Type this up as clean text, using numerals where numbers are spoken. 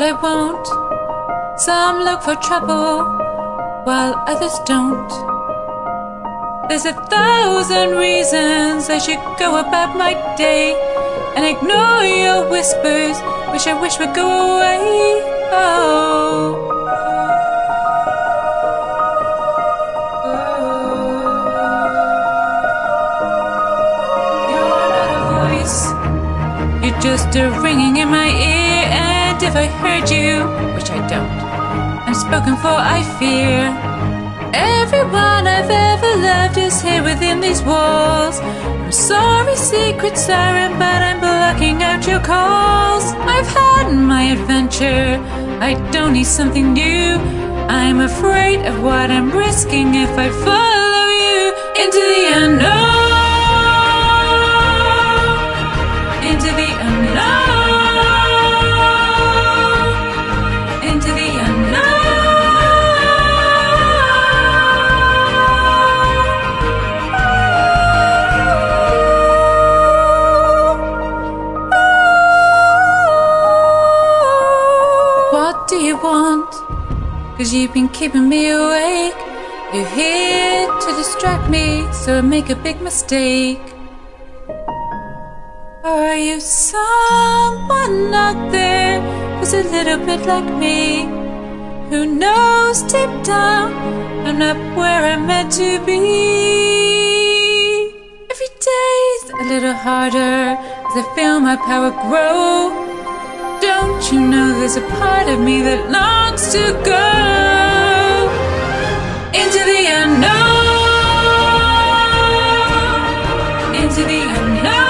they won't. Some look for trouble, while others don't. There's 1,000 reasons I should go about my day and ignore your whispers, which I wish would go away. Oh. You're just a ringing in my ear, and if I heard you, which I don't, I'm spoken for, I fear. Everyone I've ever loved is here within these walls. I'm sorry, secret siren, but I'm blocking out your calls. I've had my adventure, I don't need something new. I'm afraid of what I'm risking if I follow you into the unknown. Into the unknown. Into the unknown. What do you want? 'Cause you've been keeping me awake. You're here to distract me, so I make a big mistake. Or are you someone out there who's a little bit like me, who knows deep down I'm not where I'm meant to be? Every day's a little harder as I feel my power grow. Don't you know there's a part of me that longs to go into the unknown, into the unknown.